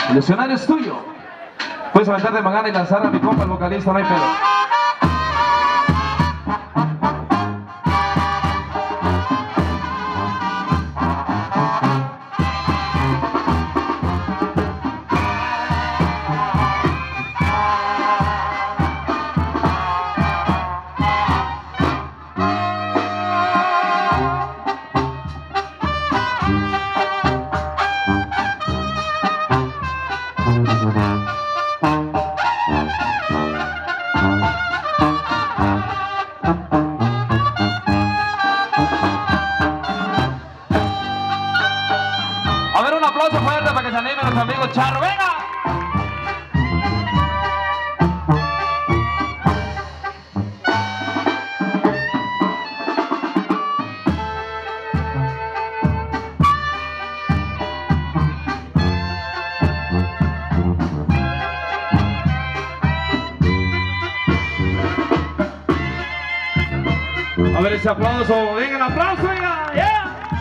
El escenario es tuyo. Puedes aventar de magana y lanzar a mi compa, el vocalista, no hay pedo. A ver, un aplauso fuerte para que se animen los amigos Charro. ¡Venga! A ver ese aplauso. ¡Venga, el aplauso! ¡Venga! ¡Yeah!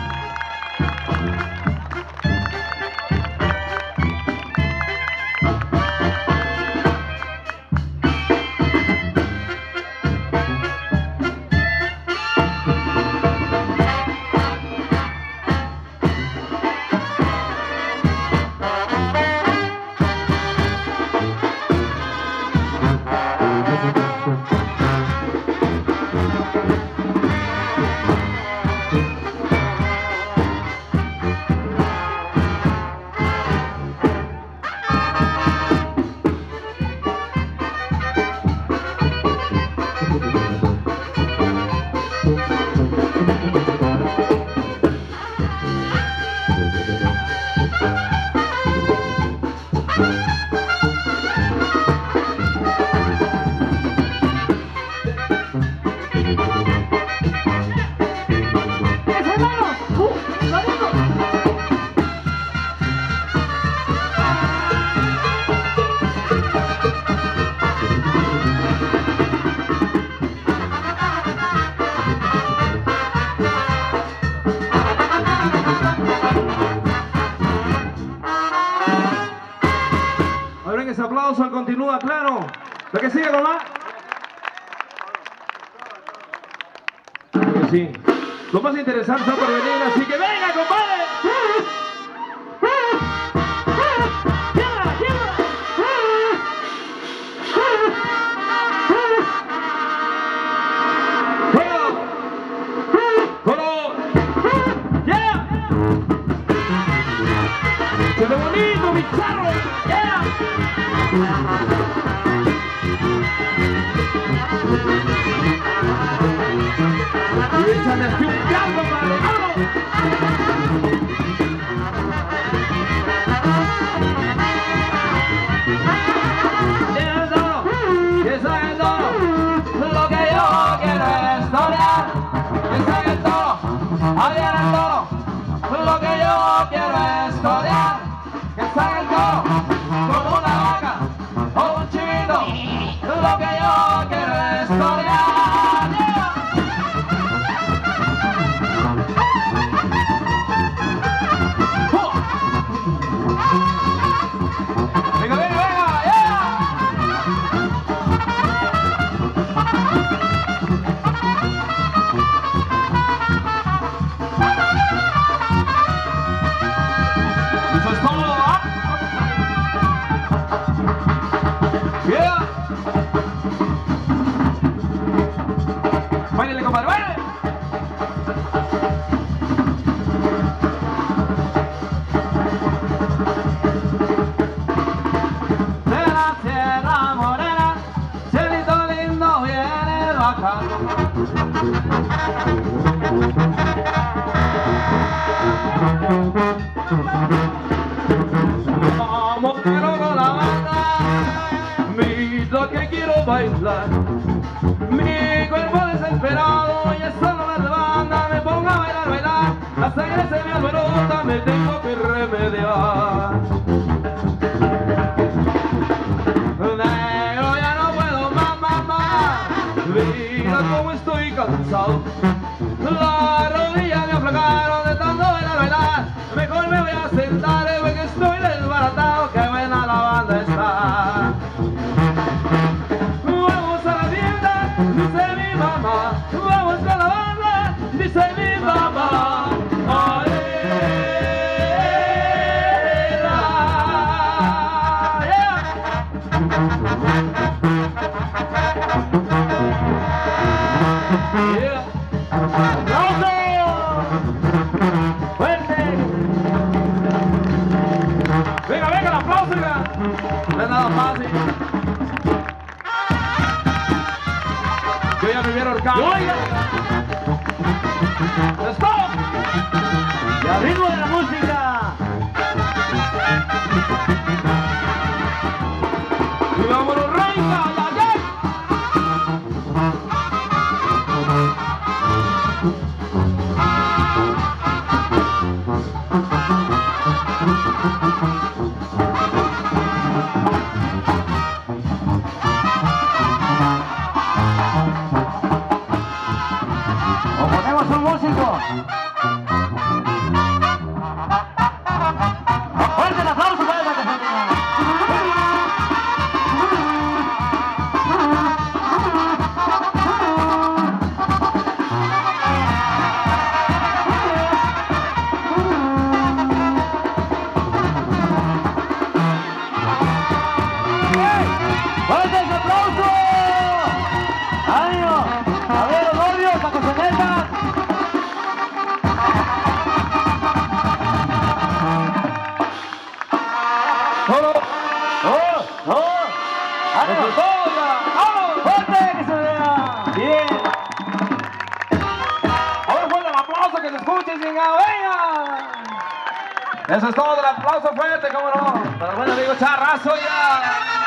Ese aplauso continúa, claro. La que sigue con la. Que sí. Lo más interesante está por venir, así que venga, compadre. ¡Qué bonito, mi charro! ¡Yeah! Y échale así un canto para el lo que yo quiero es torear. Piensa en el toro, adiós el toro. Lo que yo quiero es torear. Que salga el toro como una vaca o un chivito. Lo que yo quiero es torear. Venga, venga, venga, yeah. Eso es todo. Yeah. Báilele, compadre, baile. De la Sierra Morena, cielito lindo viene bajando. Vamos, quiero con la banda, mira que quiero bailar. Mi cuerpo desesperado y eso no me rebanda. Me pongo a bailar, bailar, la sangre se me alborota, me tengo que remediar. Negro, ya no puedo más, más. Mira cómo estoy cansado. Las rodillas me aflojaron de tanto bailar, bailar. Mejor me voy a sentar porque estoy desbaratado. Que bueno. ¡Fuerte! Venga, venga, el aplauso, venga. No es nada fácil. Yo ya me hubiera ahorcado. Oiga. ¡Stop! Y al ritmo de la música. ¡Y vámonos, reina! ¡Ya, ya! O ponemos un músico. Fuerte el aplauso para esa canción. ¡Fuerte ese aplauso! ¡Ánimo! A ver, los novios, para que se metan. ¡Solo! ¡Oh! ¡Oh! ¡Ánimo! ¡Eso es todo, ya! ¡Vamos! ¡Fuerte que se vea! ¡Bien! A ver, fuerte el aplauso, que se escuche, chingado, venga. Eso es todo, el aplauso fuerte, cómo no. Para el buen amigo Charrazo, ya.